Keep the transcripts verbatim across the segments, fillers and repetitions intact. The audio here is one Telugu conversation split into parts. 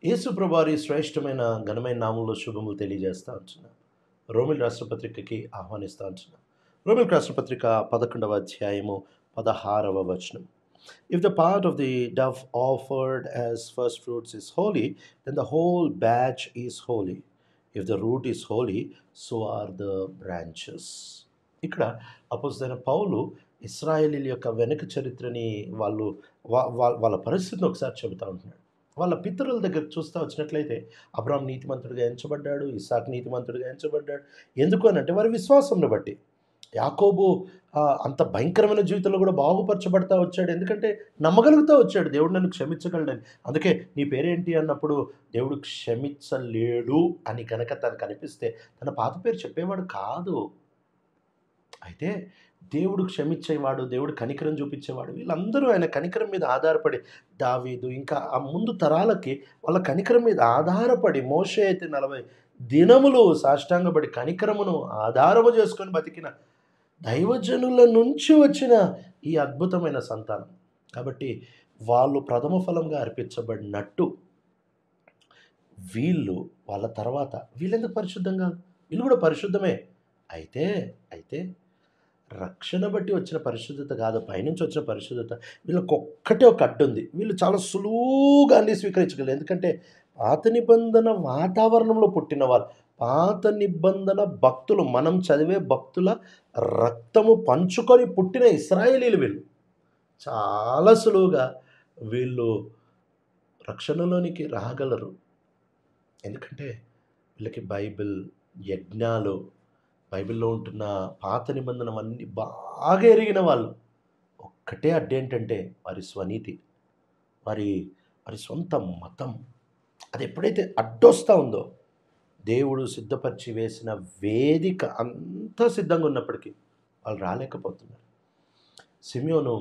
యేసు ప్రభువారి శ్రేష్టమైన ఘనమైన నామంలో శుభములు తెలియజేస్తా ఉంటున్నాను. రోమిల్ రాష్ట్రపత్రికకి ఆహ్వానిస్తా ఉంటున్నాను. రోమిల్ రాష్ట్రపత్రిక పదకొండవ అధ్యాయము పదహారవ వచనం. If the part of the dove offered as first fruits is holy, then the whole batch is holy. If the root is holy, so are the branches. ఇక్కడ అపోస్తలుడైన పౌలు ఇశ్రాయేలీయుల యొక్క వెనుక చరిత్రని వాళ్ళు వా- వా- వాళ్ళ పరిస్థితిని ఒకసారి చెబుతా ఉంటున్నాడు. వాళ్ళ పితరుల దగ్గర చూస్తూ వచ్చినట్లయితే అబ్రాహాం నీతిమంతుడిగా ఎంచబడ్డాడు, ఇస్సాకు నీతిమంతుడిగా ఎంచబడ్డాడు. ఎందుకు అని అంటే వారి విశ్వాసంను బట్టి. యాకోబు ఆ, అంత భయంకరమైన జీవితంలో కూడా బాగుపరచబడతా వచ్చాడు. ఎందుకంటే నమ్మగలుగుతూ వచ్చాడు దేవుడు నన్ను క్షమించగలడని. అందుకే నీ పేరేంటి అన్నప్పుడు దేవుడు క్షమించలేడు అని కనుక తనకు అనిపిస్తే తన పాత పేరు చెప్పేవాడు కాదు. అయితే దేవుడు క్షమించేవాడు, దేవుడు కనికరం చూపించేవాడు. వీళ్ళందరూ ఆయన కనికరం మీద ఆధారపడి, దావీదు ఇంకా ఆ ముందు తరాలకి వాళ్ళ కనికరం మీద ఆధారపడి, మోషే అయితే నలభై దినములు సాష్టాంగపడి కనికరమును ఆధారము చేసుకొని బతికిన దైవజనుల నుంచి వచ్చిన ఈ అద్భుతమైన సంతానం. కాబట్టి వాళ్ళు ప్రథమ ఫలంగా అర్పించబడినట్టు వీళ్ళు వాళ్ళ తర్వాత వీళ్ళెందుకు పరిశుద్ధంగా, వీళ్ళు కూడా పరిశుద్ధమే. అయితే అయితే రక్షణ బట్టి వచ్చిన పరిశుద్ధత కాదు, పైనుంచి వచ్చిన పరిశుద్ధత. వీళ్ళకి ఒక్కటే ఒక అడ్డు ఉంది. వీళ్ళు చాలా సులువుగా అన్ని స్వీకరించగలరు. ఎందుకంటే పాత నిబంధన వాతావరణంలో పుట్టిన వాళ్ళు, పాత నిబంధన భక్తులు, మనం చదివే భక్తుల రక్తము పంచుకొని పుట్టిన ఇశ్రాయేలీలు వీళ్ళు. చాలా సులువుగా వీళ్ళు రక్షణలోనికి రాగలరు. ఎందుకంటే వీళ్ళకి బైబిల్, యజ్ఞాలు, బైబిల్లో ఉంటున్న పాత నిబంధనవన్నీ బాగా ఎరిగిన వాళ్ళు. ఒక్కటే అడ్డేంటంటే వారి స్వనీతి, వారి వారి సొంత మతం. అది ఎప్పుడైతే అడ్డొస్తూ ఉందో, దేవుడు సిద్ధపరిచి వేసిన వేదిక అంతా సిద్ధంగా ఉన్నప్పటికీ వాళ్ళు రాలేకపోతున్నారు. సిమియోను,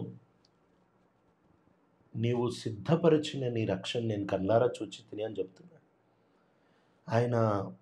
నీవు సిద్ధపరిచిన నీ రక్షణ నేను కళ్ళారా చూచి తిని అని చెప్తున్నాడు. ఆయన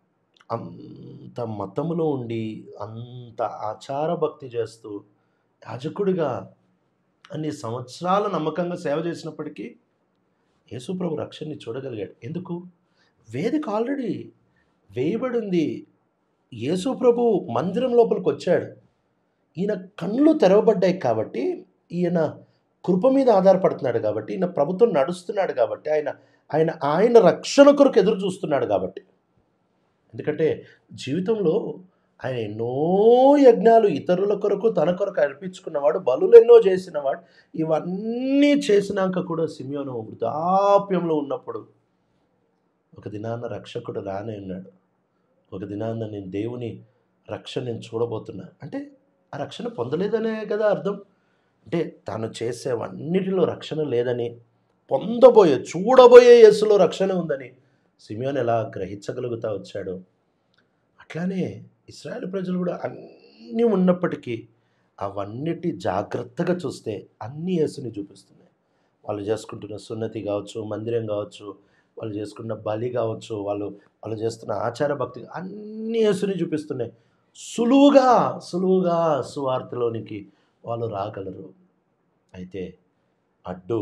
అంత మతములో ఉండి, అంత ఆచార భక్తి చేస్తూ, యాజకుడిగా అన్ని సంవత్సరాల నమ్మకంగా సేవ చేసినప్పటికీ యేసుప్రభు రక్షణని చూడగలిగాడు. ఎందుకు? వేదిక ఆల్రెడీ వేయబడి ఉంది. యేసుప్రభు మందిరం లోపలికి వచ్చాడు. ఈయన కళ్ళు తెరవబడ్డాయి కాబట్టి, ఈయన కృప మీద ఆధారపడుతున్నాడు కాబట్టి, ఈయన ప్రభుత్వం నడుస్తున్నాడు కాబట్టి, ఆయన ఆయన ఆయన రక్షణ కొరకు ఎదురు చూస్తున్నాడు కాబట్టి. ఎందుకంటే జీవితంలో ఆయన ఎన్నో యజ్ఞాలు ఇతరుల కొరకు తన కొరకు అర్పించుకున్నవాడు, బలులు ఎన్నో చేసినవాడు. ఇవన్నీ చేసినాక కూడా సిమియోను వృద్ధాప్యంలో ఉన్నప్పుడు ఒక దినాన్న రక్షకుడు రానే ఉన్నాడు. ఒక దినాన్న నేను దేవుని రక్షణ నేను చూడబోతున్నా అంటే ఆ రక్షణ పొందలేదనే కదా అర్థం. అంటే తాను చేసేవన్నిటిలో రక్షణ లేదని, పొందబోయే చూడబోయే యేసులో రక్షణ ఉందని సిమియోను ఎలా గ్రహించగలుగుతా వచ్చాడు. అట్లానే ఇశ్రాయేలు ప్రజలు కూడా అన్నీ ఉన్నప్పటికీ అవన్నిటి జాగ్రత్తగా చూస్తే అన్నీ యేసుని చూపిస్తున్నాయి. వాళ్ళు చేసుకుంటున్న సున్నతి కావచ్చు, మందిరం కావచ్చు, వాళ్ళు చేసుకున్న బలి కావచ్చు, వాళ్ళు వాళ్ళు చేస్తున్న ఆచార భక్తి అన్నీ యేసుని చూపిస్తున్నాయి. సులువుగా సులువుగా సువార్తలోనికి వాళ్ళు రాగలరు. అయితే అడ్డు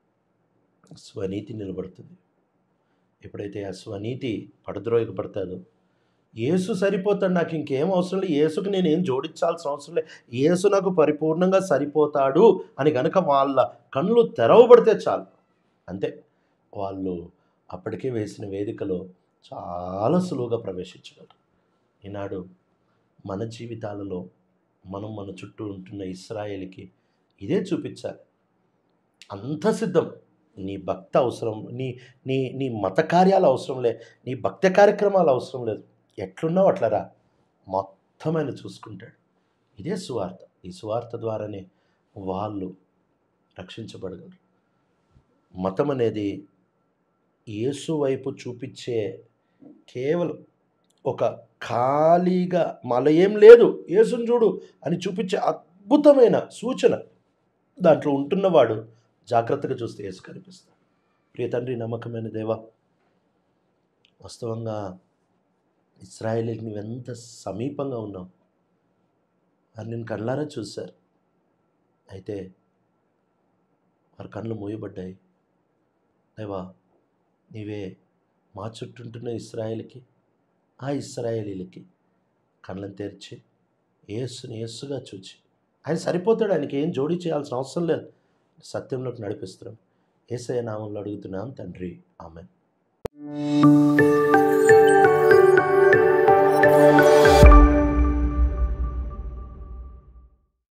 స్వనీతి నిలబడుతుంది. ఎప్పుడైతే ఆ స్వనీతి పడద్రోయకపడతాదో, యేసు సరిపోతాడు, నాకు ఇంకేం అవసరం లేదు, యేసుకు నేను ఏం జోడించాల్సిన అవసరం లేదు, యేసు నాకు పరిపూర్ణంగా సరిపోతాడు అని కనుక వాళ్ళ కళ్ళు తెరవబడితే చాలు, అంతే. వాళ్ళు అప్పటికే వేసిన వేదికలో చాలా సులువుగా ప్రవేశించగలరు. ఈనాడు మన జీవితాలలో మనం మన చుట్టూ ఉంటున్న ఇశ్రాయేలుకి ఇదే చూపించాలి. అంత సిద్ధం. నీ భక్తి అవసరం, నీ నీ నీ మత కార్యాలు అవసరం లేదు, నీ భక్తి కార్యక్రమాలు అవసరం లేదు. ఎట్లున్నావు అట్లా రా, మొత్తం ఆయన చూసుకుంటాడు. ఇదే సువార్త. ఈ సువార్త ద్వారానే వాళ్ళు రక్షించబడగలరు. మతం అనేది యేసు వైపు చూపించే కేవలం ఒక ఖాళీగా మళ్ళీ ఏం లేదు యేసుని చూడు అని చూపించే అద్భుతమైన సూచన. దాంట్లో ఉంటున్నవాడు జాగ్రత్తగా చూస్తే యేసు కనిపిస్తాడు. ప్రియ తండ్రి, నమ్మకమైన దేవా, వాస్తవంగా ఇశ్రాయేలీకి నువ్వెంత సమీపంగా ఉన్నావు అని నేను కళ్ళారా చూశారు. అయితే వారి కళ్ళు మూయబడ్డాయి. దేవా, నీవే మా చుట్టూ ఉంటున్న ఇశ్రాయేలుకి, ఆ ఇశ్రాయేలీలకి కళ్ళను తెరిచి యేసుని యేసుగా చూచి, ఆయన సరిపోతాడు, ఆయనకి ఏం జోడీ చేయాల్సిన అవసరం లేదు, సత్యంలోకి నడిపిస్తున్నాం. యేసయ్య నామంలో అడుగుతున్నాం తండ్రి, ఆమేన్.